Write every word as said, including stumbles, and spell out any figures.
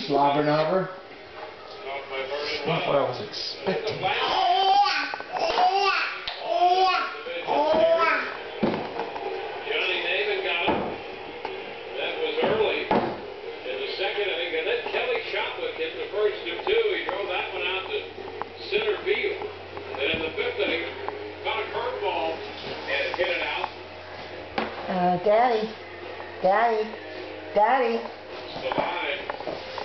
Slobber knobber. Not what I was expecting. Johnny Namath got it. That was early. In the second inning, and then Kelly Shotwick hit the first of two. He drove that one out to center field. And in the fifth inning, caught a curveball and hit it out. Uh, Daddy. Daddy. Daddy. It's the line.